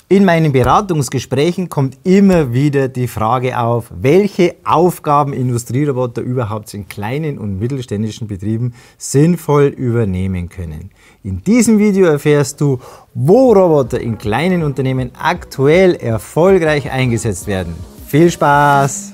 In meinen Beratungsgesprächen kommt immer wieder die Frage auf, welche Aufgaben Industrieroboter überhaupt in kleinen und mittelständischen Betrieben sinnvoll übernehmen können. In diesem Video erfährst du, wo Roboter in kleinen Unternehmen aktuell erfolgreich eingesetzt werden. Viel Spaß!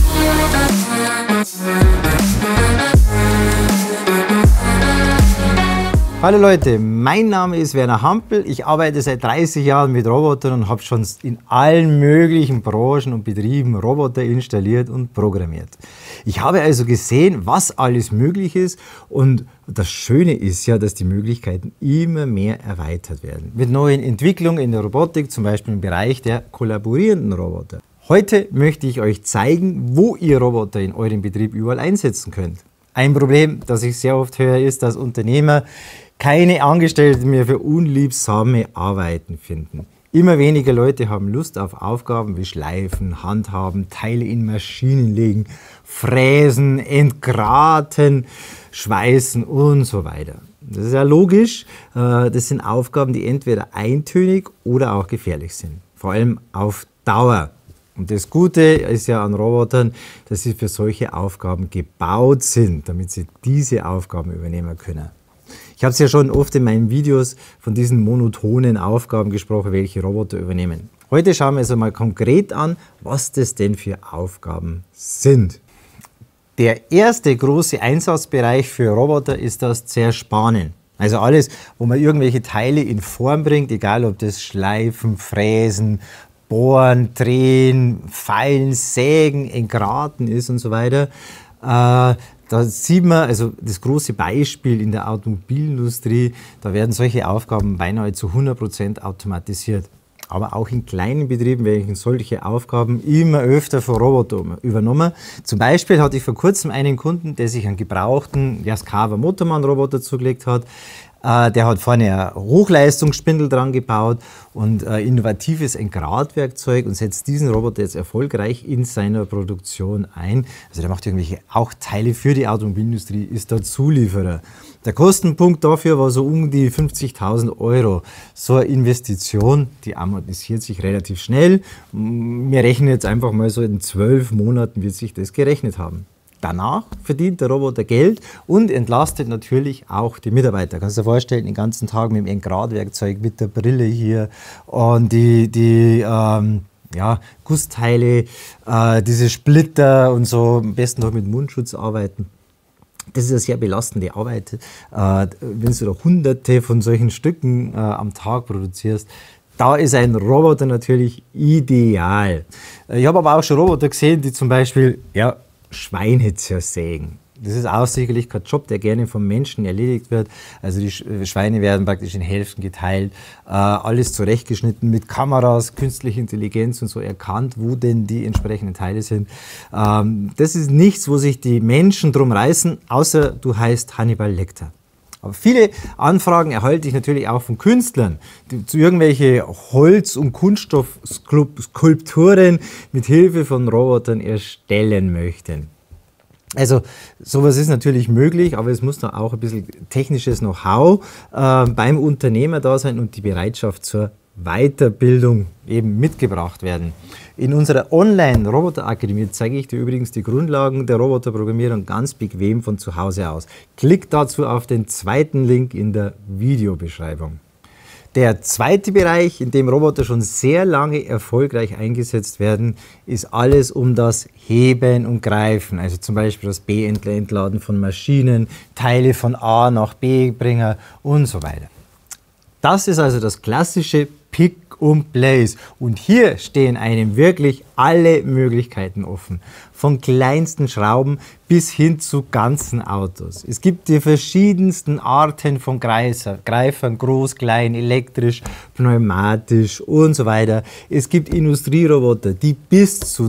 Hallo Leute, mein Name ist Werner Hampel. Ich arbeite seit 30 Jahren mit Robotern und habe schon in allen möglichen Branchen und Betrieben Roboter installiert und programmiert. Ich habe also gesehen, was alles möglich ist, und das Schöne ist ja, dass die Möglichkeiten immer mehr erweitert werden. Mit neuen Entwicklungen in der Robotik, zum Beispiel im Bereich der kollaborierenden Roboter. Heute möchte ich euch zeigen, wo ihr Roboter in eurem Betrieb überall einsetzen könnt. Ein Problem, das ich sehr oft höre, ist, dass Unternehmer keine Angestellten mehr für unliebsame Arbeiten finden. Immer weniger Leute haben Lust auf Aufgaben wie Schleifen, Handhaben, Teile in Maschinen legen, Fräsen, Entgraten, Schweißen und so weiter. Das ist ja logisch. Das sind Aufgaben, die entweder eintönig oder auch gefährlich sind. Vor allem auf Dauer. Und das Gute ist ja an Robotern, dass sie für solche Aufgaben gebaut sind, damit sie diese Aufgaben übernehmen können. Ich habe es ja schon oft in meinen Videos von diesen monotonen Aufgaben gesprochen, welche Roboter übernehmen. Heute schauen wir uns einmal konkret an, was das denn für Aufgaben sind. Der erste große Einsatzbereich für Roboter ist das Zerspanen. Also alles, wo man irgendwelche Teile in Form bringt, egal ob das Schleifen, Fräsen, Bohren, Drehen, Feilen, Sägen, Entgraten ist und so weiter. Da sieht man also das große Beispiel in der Automobilindustrie, da werden solche Aufgaben beinahe zu 100% automatisiert. Aber auch in kleinen Betrieben werden solche Aufgaben immer öfter von Robotern übernommen. Zum Beispiel hatte ich vor kurzem einen Kunden, der sich einen gebrauchten Yaskawa Motormann-Roboter zugelegt hat. Der hat vorne ein Hochleistungsspindel dran gebaut und innovatives Entgratwerkzeug und setzt diesen Roboter jetzt erfolgreich in seiner Produktion ein. Also der macht irgendwelche auch Teile für die Automobilindustrie, ist da Zulieferer. Der Kostenpunkt dafür war so um die 50.000 Euro. So eine Investition, die amortisiert sich relativ schnell. Wir rechnen jetzt einfach mal so, in 12 Monaten wird sich das gerechnet haben. Danach verdient der Roboter Geld und entlastet natürlich auch die Mitarbeiter. Kannst du dir vorstellen, den ganzen Tag mit dem Entgratwerkzeug, mit der Brille hier und die Gussteile, diese Splitter und so, am besten noch mit Mundschutz arbeiten. Das ist eine sehr belastende Arbeit, wenn du da hunderte von solchen Stücken am Tag produzierst. Da ist ein Roboter natürlich ideal. Ich habe aber auch schon Roboter gesehen, die zum Beispiel Schweine zersägen. Das ist auch sicherlich kein Job, der gerne vom Menschen erledigt wird. Also die Schweine werden praktisch in Hälften geteilt, alles zurechtgeschnitten mit Kameras, künstliche Intelligenz und so erkannt, wo denn die entsprechenden Teile sind. Das ist nichts, wo sich die Menschen drum reißen, außer du heißt Hannibal Lecter. Aber viele Anfragen erhalte ich natürlich auch von Künstlern, die zu irgendwelche Holz- und Kunststoffskulpturen mit Hilfe von Robotern erstellen möchten. Also sowas ist natürlich möglich, aber es muss da auch ein bisschen technisches Know-how beim Unternehmer da sein und die Bereitschaft zur Weiterbildung eben mitgebracht werden. In unserer Online-Roboter-Akademie zeige ich dir übrigens die Grundlagen der Roboterprogrammierung ganz bequem von zu Hause aus. Klick dazu auf den zweiten Link in der Videobeschreibung. Der zweite Bereich, in dem Roboter schon sehr lange erfolgreich eingesetzt werden, ist alles um das Heben und Greifen. Also zum Beispiel das Entladen von Maschinen, Teile von A nach B bringen und so weiter. Das ist also das klassische Pick und Place. Und hier stehen einem wirklich alle Möglichkeiten offen. Von kleinsten Schrauben bis hin zu ganzen Autos. Es gibt die verschiedensten Arten von Greifern, groß, klein, elektrisch, pneumatisch und so weiter. Es gibt Industrieroboter, die bis zu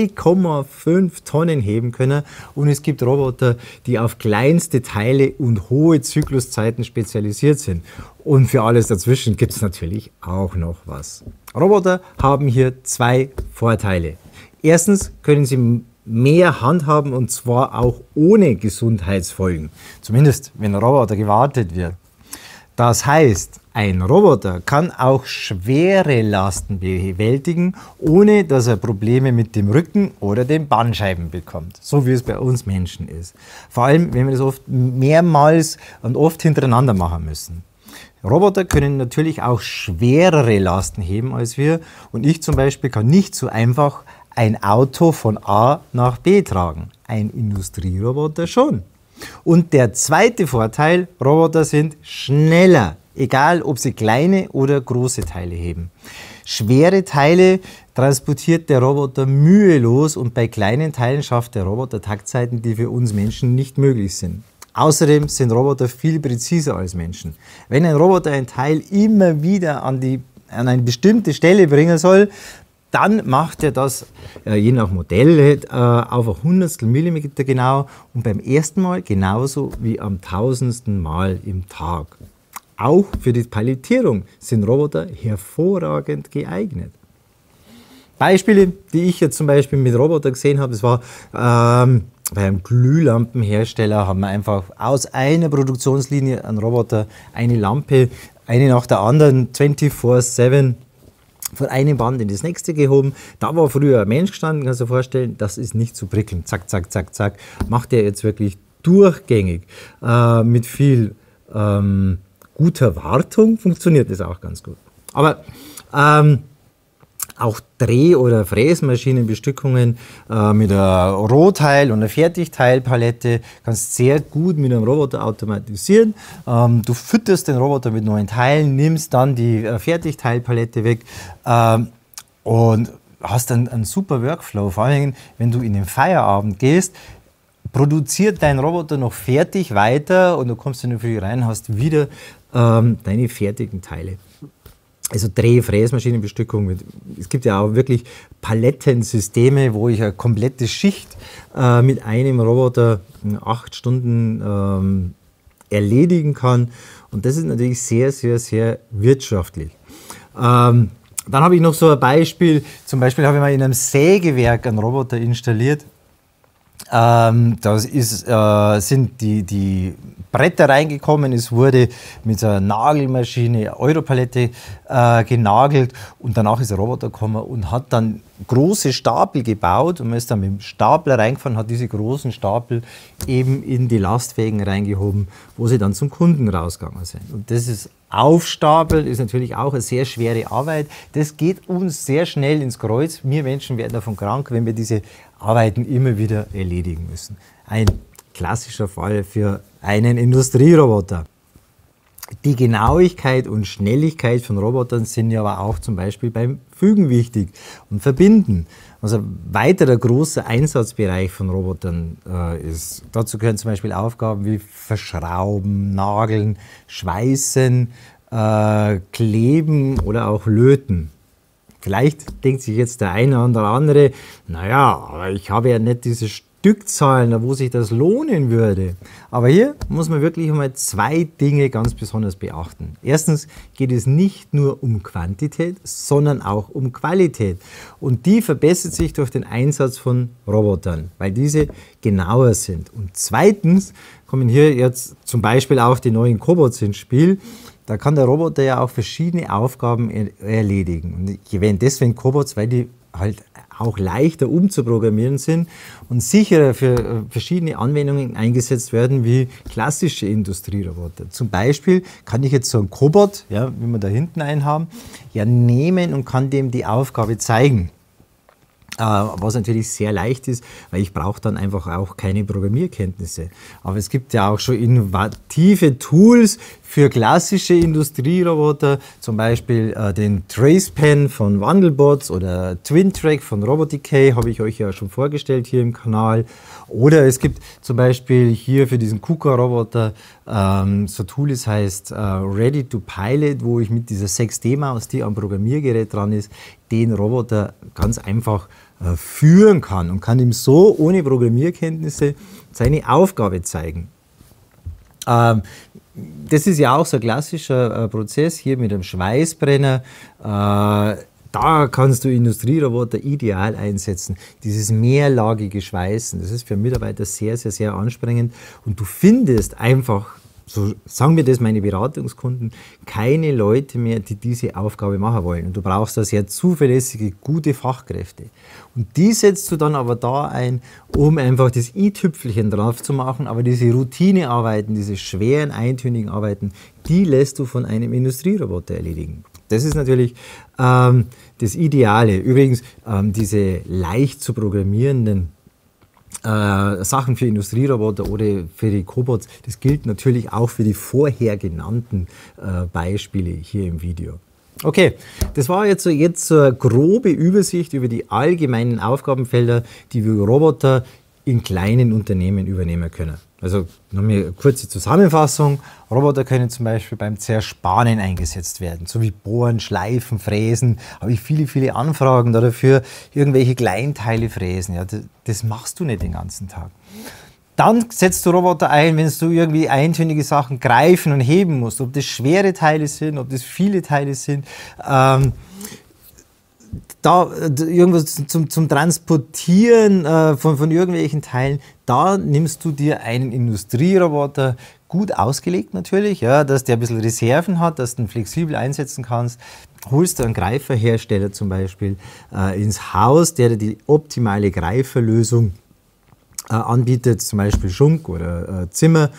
2,5 Tonnen heben können. Und es gibt Roboter, die auf kleinste Teile und hohe Zykluszeiten spezialisiert sind. Und für alles dazwischen gibt es natürlich auch noch was. Roboter haben hier zwei Vorteile. Erstens können sie mehr handhaben und zwar auch ohne Gesundheitsfolgen. Zumindest wenn ein Roboter gewartet wird. Das heißt, ein Roboter kann auch schwere Lasten bewältigen, ohne dass er Probleme mit dem Rücken oder den Bandscheiben bekommt, so wie es bei uns Menschen ist. Vor allem, wenn wir das oft mehrmals und oft hintereinander machen müssen. Roboter können natürlich auch schwerere Lasten heben als wir, und ich zum Beispiel kann nicht so einfach ein Auto von A nach B tragen. Ein Industrieroboter schon. Und der zweite Vorteil, Roboter sind schneller, egal ob sie kleine oder große Teile heben. Schwere Teile transportiert der Roboter mühelos, und bei kleinen Teilen schafft der Roboter Taktzeiten, die für uns Menschen nicht möglich sind. Außerdem sind Roboter viel präziser als Menschen. Wenn ein Roboter ein Teil immer wieder an eine bestimmte Stelle bringen soll, dann macht er das, je nach Modell, auf ein Hundertstel Millimeter genau und beim ersten Mal genauso wie am tausendsten Mal im Tag. Auch für die Palettierung sind Roboter hervorragend geeignet. Beispiele, die ich jetzt zum Beispiel mit Robotern gesehen habe, das war bei einem Glühlampenhersteller, haben wir einfach aus einer Produktionslinie einen Roboter, eine Lampe, eine nach der anderen, 24/7, von einem Band in das nächste gehoben. Da war früher ein Mensch gestanden, kannst du dir vorstellen, das ist nicht zu prickeln. Zack, zack, zack, zack. Macht er jetzt wirklich durchgängig. Mit viel guter Wartung funktioniert das auch ganz gut. Aber auch Dreh- oder Fräsmaschinenbestückungen mit einer Rohteil- und einer Fertigteilpalette kannst sehr gut mit einem Roboter automatisieren. Du fütterst den Roboter mit neuen Teilen, nimmst dann die Fertigteilpalette weg und hast dann einen super Workflow. Vor allem, wenn du in den Feierabend gehst, produziert dein Roboter noch fertig weiter und du kommst in die Früh rein, hast wieder deine fertigen Teile. Also Dreh-Fräsmaschinenbestückung. Es gibt ja auch wirklich Palettensysteme, wo ich eine komplette Schicht mit einem Roboter in 8 Stunden erledigen kann. Und das ist natürlich sehr, sehr, sehr wirtschaftlich. Dann habe ich noch so ein Beispiel. Zum Beispiel habe ich mal in einem Sägewerk einen Roboter installiert. Da sind die Bretter reingekommen, es wurde mit einer Nagelmaschine Europalette genagelt und danach ist der Roboter gekommen und hat dann große Stapel gebaut und man ist dann mit dem Stapler reingefahren, hat diese großen Stapel eben in die Lastwägen reingehoben, wo sie dann zum Kunden rausgegangen sind. Und das ist Aufstapeln, ist natürlich auch eine sehr schwere Arbeit. Das geht uns sehr schnell ins Kreuz. Wir Menschen werden davon krank, wenn wir diese Arbeiten immer wieder erledigen müssen. Ein klassischer Fall für einen Industrieroboter. Die Genauigkeit und Schnelligkeit von Robotern sind ja aber auch zum Beispiel beim Fügen wichtig und Verbinden. Also ein weiterer großer Einsatzbereich von Robotern ist. Dazu gehören zum Beispiel Aufgaben wie Verschrauben, Nageln, Schweißen, Kleben oder auch Löten. Vielleicht denkt sich jetzt der eine oder andere, naja, aber ich habe ja nicht diese Stückzahlen, wo sich das lohnen würde. Aber hier muss man wirklich einmal 2 Dinge ganz besonders beachten. Erstens geht es nicht nur um Quantität, sondern auch um Qualität. Und die verbessert sich durch den Einsatz von Robotern, weil diese genauer sind. Und zweitens kommen hier jetzt zum Beispiel auch die neuen Cobots ins Spiel. Da kann der Roboter ja auch verschiedene Aufgaben erledigen. Und ich erwähne deswegen Cobots, weil die halt auch leichter umzuprogrammieren sind und sicherer für verschiedene Anwendungen eingesetzt werden wie klassische Industrieroboter. Zum Beispiel kann ich jetzt so einen Cobot, ja, wie wir da hinten einen haben, ja nehmen und kann dem die Aufgabe zeigen. Was natürlich sehr leicht ist, weil ich brauche dann einfach auch keine Programmierkenntnisse. Aber es gibt ja auch schon innovative Tools für klassische Industrieroboter, zum Beispiel den TracePen von Wandelbots oder TwinTrack von Robotdecay, habe ich euch ja schon vorgestellt hier im Kanal. Oder es gibt zum Beispiel hier für diesen KUKA-Roboter so ein Tool, das heißt Ready to Pilot, wo ich mit dieser 6D-Maus, die am Programmiergerät dran ist, den Roboter ganz einfach führen kann und kann ihm so ohne Programmierkenntnisse seine Aufgabe zeigen. Das ist ja auch so ein klassischer Prozess hier mit einem Schweißbrenner. Da kannst du Industrieroboter ideal einsetzen. Dieses mehrlagige Schweißen, das ist für Mitarbeiter sehr, sehr, sehr anstrengend und du findest einfach so sagen mir das meine Beratungskunden, keine Leute mehr, die diese Aufgabe machen wollen. Und du brauchst da sehr zuverlässige, gute Fachkräfte. Und die setzt du dann aber da ein, um einfach das i-Tüpfelchen drauf zu machen. Aber diese Routinearbeiten, diese schweren, eintönigen Arbeiten, die lässt du von einem Industrieroboter erledigen. Das ist natürlich das Ideale. Übrigens, diese leicht zu programmierenden Sachen für Industrieroboter oder für die Cobots, das gilt natürlich auch für die vorher genannten Beispiele hier im Video. Okay, das war jetzt so eine grobe Übersicht über die allgemeinen Aufgabenfelder, die wir Roboter in kleinen Unternehmen übernehmen können. Also noch eine kurze Zusammenfassung. Roboter können zum Beispiel beim Zerspanen eingesetzt werden, so wie Bohren, Schleifen, Fräsen. Habe ich viele Anfragen dafür, irgendwelche Kleinteile fräsen. Ja, das machst du nicht den ganzen Tag. Dann setzt du Roboter ein, wenn du irgendwie eintönige Sachen greifen und heben musst. Ob das schwere Teile sind, ob das viele Teile sind. Da irgendwas zum Transportieren von irgendwelchen Teilen, da nimmst du dir einen Industrieroboter, gut ausgelegt natürlich, ja, dass der ein bisschen Reserven hat, dass du ihn flexibel einsetzen kannst. Holst du einen Greiferhersteller zum Beispiel ins Haus, der dir die optimale Greiferlösung anbietet, zum Beispiel Schunk oder Zimmer.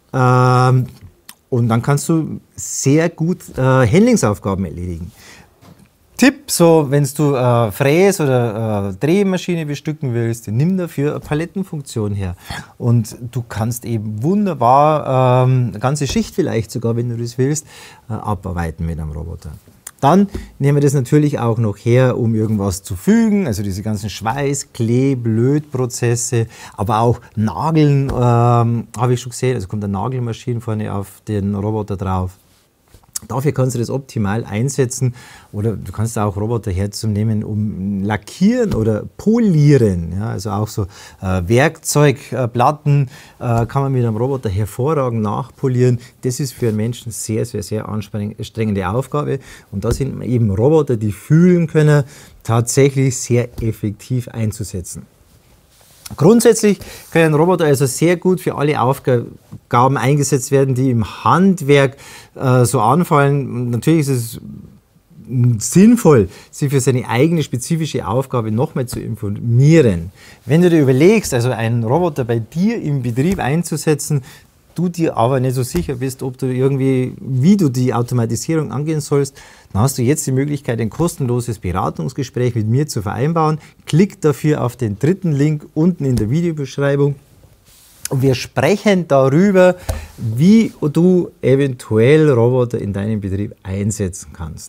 Und dann kannst du sehr gut Handlingsaufgaben erledigen. Tipp, so wenn du Fräs- oder Drehmaschine bestücken willst, nimm dafür eine Palettenfunktion her. Und du kannst eben wunderbar eine ganze Schicht vielleicht sogar, wenn du das willst, abarbeiten mit einem Roboter. Dann nehmen wir das natürlich auch noch her, um irgendwas zu fügen, also diese ganzen Schweiß-, Kleb-, Lötprozesse, aber auch Nageln, habe ich schon gesehen, also kommt eine Nagelmaschine vorne auf den Roboter drauf. Dafür kannst du das optimal einsetzen oder du kannst auch Roboter herzunehmen, um lackieren oder polieren. Ja, also auch so Werkzeugplatten kann man mit einem Roboter hervorragend nachpolieren. Das ist für einen Menschen sehr anstrengende Aufgabe. Und da sind eben Roboter, die fühlen können, tatsächlich sehr effektiv einzusetzen. Grundsätzlich können Roboter also sehr gut für alle Aufgaben eingesetzt werden, die im Handwerk so anfallen. Natürlich ist es sinnvoll, sich für seine eigene spezifische Aufgabe nochmal zu informieren. Wenn du dir überlegst, also einen Roboter bei dir im Betrieb einzusetzen, du dir aber nicht so sicher bist, ob du wie du die Automatisierung angehen sollst, dann hast du jetzt die Möglichkeit, ein kostenloses Beratungsgespräch mit mir zu vereinbaren. Klick dafür auf den dritten Link unten in der Videobeschreibung. Und wir sprechen darüber, wie du eventuell Roboter in deinem Betrieb einsetzen kannst.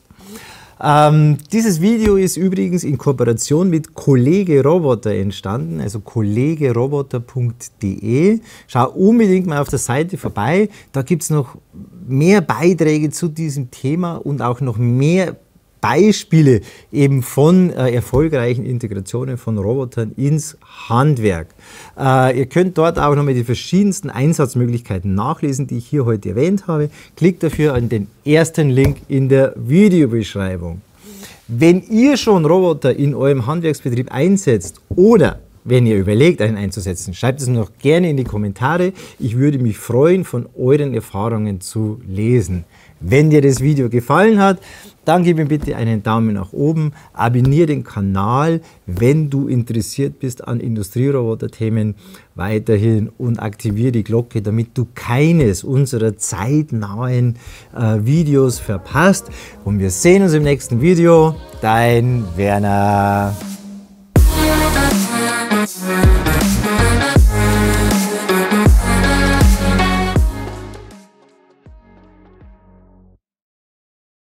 Dieses Video ist übrigens in Kooperation mit Kollege Roboter entstanden, also kollegeroboter.de. Schau unbedingt mal auf der Seite vorbei, da gibt es noch mehr Beiträge zu diesem Thema und auch noch mehr Beispiele eben von erfolgreichen Integrationen von Robotern ins Handwerk. Ihr könnt dort auch nochmal die verschiedensten Einsatzmöglichkeiten nachlesen, die ich hier heute erwähnt habe. Klickt dafür an den ersten Link in der Videobeschreibung. Wenn ihr schon Roboter in eurem Handwerksbetrieb einsetzt oder wenn ihr überlegt, einen einzusetzen, schreibt es mir noch gerne in die Kommentare. Ich würde mich freuen, von euren Erfahrungen zu lesen. Wenn dir das Video gefallen hat, dann gib mir bitte einen Daumen nach oben, abonniere den Kanal, wenn du interessiert bist an Industrieroboter-Themen weiterhin und aktiviere die Glocke, damit du keines unserer zeitnahen Videos verpasst. Und wir sehen uns im nächsten Video. Dein Werner.